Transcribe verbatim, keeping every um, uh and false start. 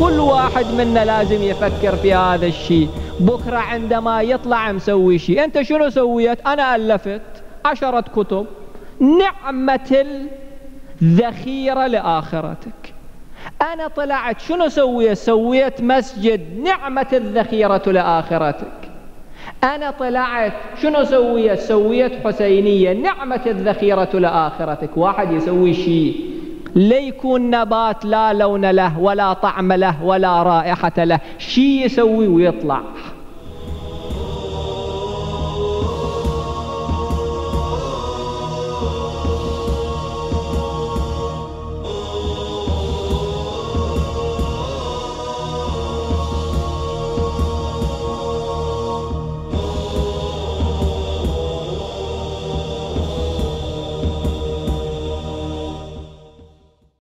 كل واحد منا لازم يفكر في هذا الشيء. بكرة عندما يطلع مسوي شيء، أنت شنو سويت؟ أنا ألفت عشرة كتب، نعمة الذخيرة لآخرتك. أنا طلعت شنو سويت؟ سويت مسجد، نعمة الذخيرة لآخرتك. أنا طلعت شنو سويت؟ سويت حسينية، نعمة الذخيرة لآخرتك. واحد يسوي شيء ليكون نبات لا لون له ولا طعم له ولا رائحة له، شيء يسوي ويطلع